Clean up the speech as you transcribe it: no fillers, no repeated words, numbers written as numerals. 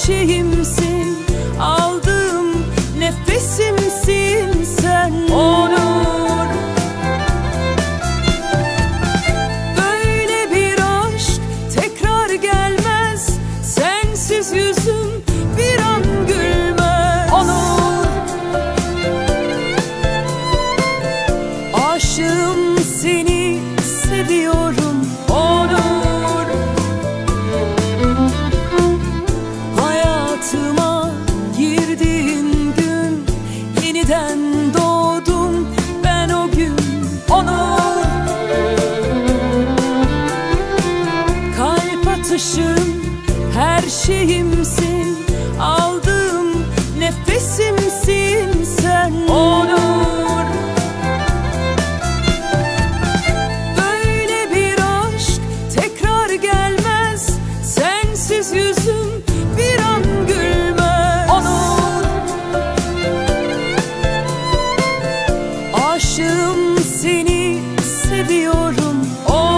şeyimsin, aldığım nefesimsin sen. Onur, böyle bir aşk tekrar gelmez, sensiz yüzüm bir an gülmez. Onur, aşığım, seni seviyorum. Onur, hayatıma girdiğin gün yeniden doğdum ben o gün. Onur, kalp atışım, her şeyimsin, aldığım nefesimsin sen. Onur, böyle bir aşk tekrar gelmez, sensiz yüzüm bir an gülmez. Onur, aşığım, seni seviyorum. Onur,